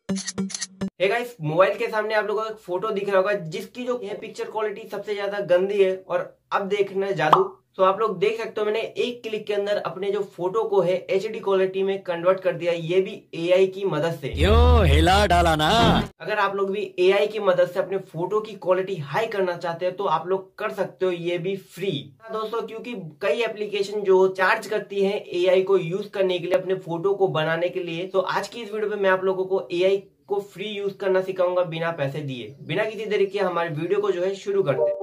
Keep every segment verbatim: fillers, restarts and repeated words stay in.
Hey guys, mobile के सामने आप लोगों को एक फोटो दिख रहा होगा जिसकी जो है पिक्चर क्वालिटी सबसे ज्यादा गंदी है। और अब देखना है जादू। तो आप लोग देख सकते हो मैंने एक क्लिक के अंदर अपने जो फोटो को है एचडी क्वालिटी में कन्वर्ट कर दिया, ये भी एआई की मदद से। क्यों हिला डाला ना। अगर आप लोग भी एआई की मदद से अपने फोटो की क्वालिटी हाई करना चाहते हैं तो आप लोग कर सकते हो, ये भी फ्री दोस्तों। क्योंकि कई एप्लीकेशन जो चार्ज करती हैं एआई को यूज करने के लिए, अपने फोटो को बनाने के लिए। तो आज की इस वीडियो में मैं आप लोगों को एआई को फ्री यूज करना सिखाऊंगा बिना पैसे दिए। बिना किसी देरी के हमारे वीडियो को जो है शुरू करते हैं।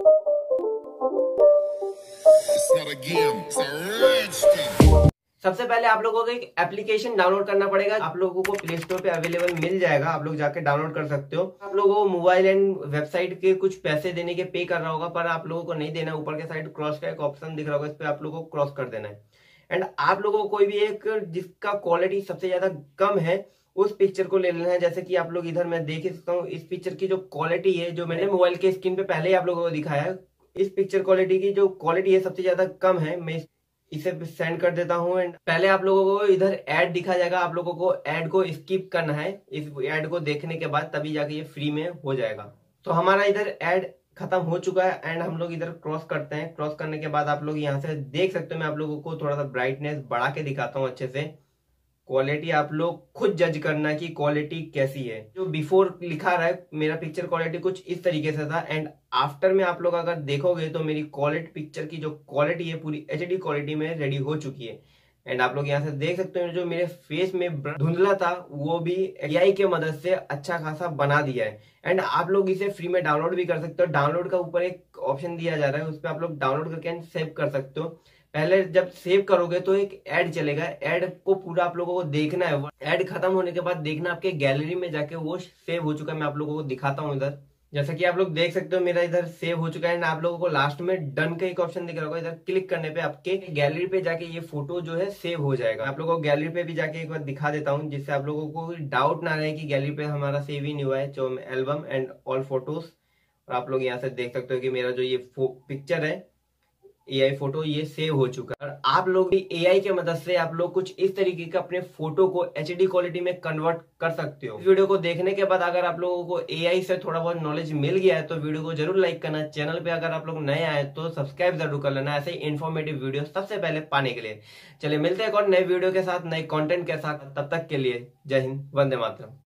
सबसे पहले आप लोगों को एक एप्लीकेशन डाउनलोड करना पड़ेगा। आप लोगों को प्ले स्टोर पे अवेलेबल मिल जाएगा, आप लोग जाके डाउनलोड कर सकते हो। आप लोगों को मोबाइल एंड वेबसाइट के कुछ पैसे देने के पे करना होगा, पर आप लोगों को नहीं देना। ऊपर के साइड क्रॉस का एक ऑप्शन दिख रहा होगा, इस पे आप लोगों को क्रॉस कर देना है। एंड आप लोगों को कोई भी एक जिसका क्वालिटी सबसे ज्यादा कम है उस पिक्चर को ले लेना है। जैसे कि आप लोग इधर मैं देख सकता हूँ, इस पिक्चर की जो क्वालिटी है, जो मैंने मोबाइल के स्क्रीन पे पहले ही आप लोगों को दिखाया है, इस पिक्चर क्वालिटी की जो क्वालिटी है सबसे ज्यादा कम है। मैं इसे सेंड कर देता हूँ। एंड पहले आप लोगों को इधर ऐड दिखा जाएगा, आप लोगों को ऐड को स्किप करना है। इस ऐड को देखने के बाद तभी जाके ये फ्री में हो जाएगा। तो हमारा इधर ऐड खत्म हो चुका है एंड हम लोग इधर क्रॉस करते हैं। क्रॉस करने के बाद आप लोग यहाँ से देख सकते हो, मैं आप लोगों को थोड़ा सा ब्राइटनेस बढ़ा के दिखाता हूँ अच्छे से। क्वालिटी आप लोग खुद जज करना कि क्वालिटी कैसी है। जो बिफोर लिखा रहा है मेरा पिक्चर क्वालिटी कुछ इस तरीके से था, एंड आफ्टर में आप लोग अगर देखोगे तो मेरी क्वालिटी पिक्चर की जो क्वालिटी है पूरी एचडी क्वालिटी में रेडी हो चुकी है। एंड आप लोग यहाँ से देख सकते हो जो मेरे फेस में धुंधला था वो भी एआई के मदद से अच्छा खासा बना दिया है। एंड आप लोग इसे फ्री में डाउनलोड भी कर सकते हो। डाउनलोड का ऊपर एक ऑप्शन दिया जा रहा है, उस पर आप लोग डाउनलोड करके सेव कर सकते हो। पहले जब सेव करोगे तो एक ऐड चलेगा, ऐड को पूरा आप लोगों को देखना है। ऐड खत्म होने के बाद देखना आपके गैलरी में जाके वो सेव हो चुका है। मैं आप लोगों को दिखाता हूँ इधर। जैसा कि आप लोग देख सकते हो मेरा इधर सेव हो चुका है। एंड आप लोगों को लास्ट में डन का एक ऑप्शन दिख रहा होगा, इधर क्लिक करने पे आपके गैलरी पे जाके ये फोटो जो है सेव हो जाएगा। आप लोगों को गैलरी पे भी जाके एक बार दिखा देता हूँ, जिससे आप लोगों को डाउट ना रहे कि गैलरी पे हमारा सेव ही नहीं हुआ है। जो एल्बम एंड ऑल फोटोज, और आप लोग यहाँ से देख सकते हो कि मेरा जो ये पिक्चर है एआई फोटो ये सेव हो चुका है। और आप लोग भी एआई के मदद से आप लोग कुछ इस तरीके का अपने फोटो को एचडी क्वालिटी में कन्वर्ट कर सकते हो। इस वीडियो को देखने के बाद अगर आप लोगों को एआई से थोड़ा बहुत नॉलेज मिल गया है तो वीडियो को जरूर लाइक करना। चैनल पे अगर आप लोग नए आए तो सब्सक्राइब जरूर कर लेना, ऐसे इन्फॉर्मेटिव वीडियो सबसे पहले पाने के लिए। चलिए मिलते हैं एक और नए वीडियो के साथ, नए कॉन्टेंट के साथ। तब तक के लिए जय हिंद, वंदे मातरम।